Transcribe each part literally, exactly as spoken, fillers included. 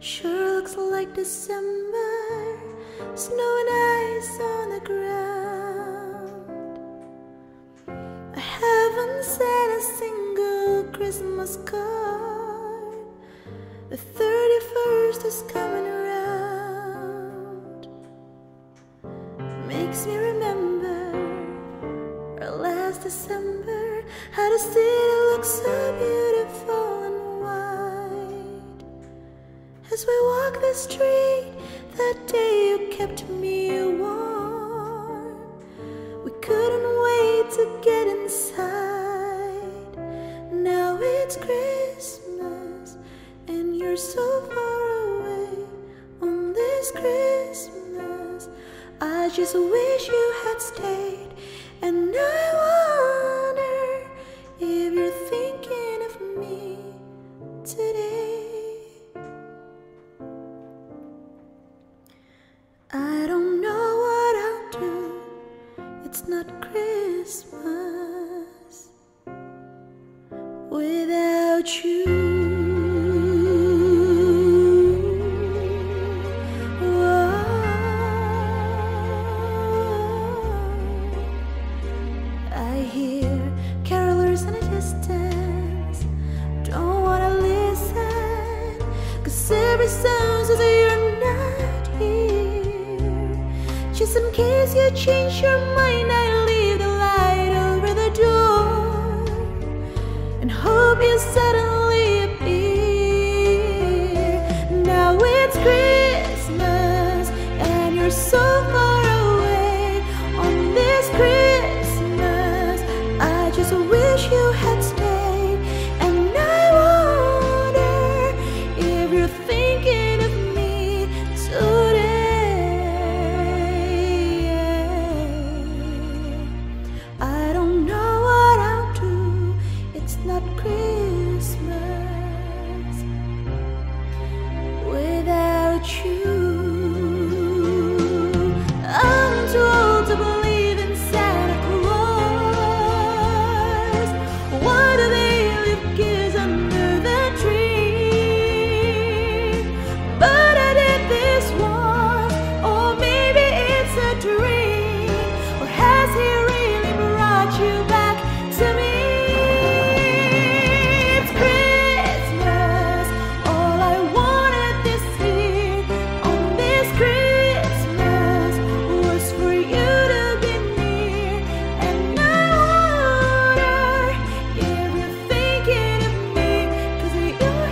Sure looks like December, snow and ice on the ground. I haven't sent a single Christmas card. The thirty-first is coming around. Makes me remember our last December, how the city looks so beautiful and white. As we walk the street, that day you kept me warm. We couldn't wait to get inside. Now it's Christmas and you're so far away. On this Christmas, I just wish you had stayed. And I wonder if you're thinking of me today. I don't know what I'll do, it's not Christmas without you. I hear carolers in the distance, don't wanna listen, 'cause every sound says you're not here. Just in case you change your mind, I leave the light over the door and hope you suddenly appear. Now it's Christmas and you're so far away. On this Christmas, I just wish you had stayed. And I wonder if you're thinking of me today. I don't know what I'll do, it's not Christmas without you. I'm too old to believe in Santa Claus. Why do they leave kids under the tree? But I did this once, or maybe it's a dream. Or has he really brought you back to me? It's Christmas, all I wanted this year. On this Christmas was for you to be near. And I wonder if you're thinking of me, 'cause you're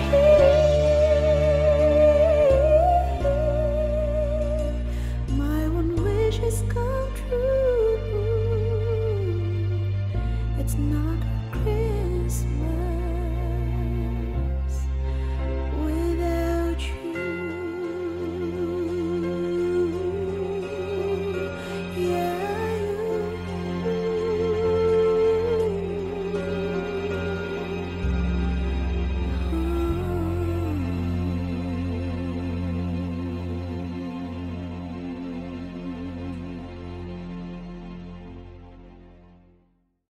here. My one wish has come true. It's not Christmas